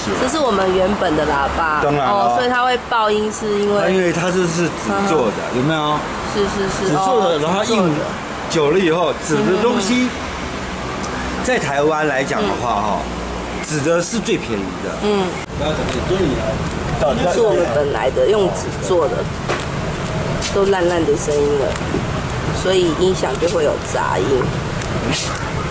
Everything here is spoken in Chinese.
起来。 这是我们原本的喇叭， 当然了所以它会爆音，是因为因为它是纸做的，有没有？ 是纸做的，然后印久了以后，纸的东西在台湾来讲的话，哈，纸的是最便宜的。然后怎么终于这是我们本来的用纸做的，都烂烂的声音了，所以音响就会有杂音。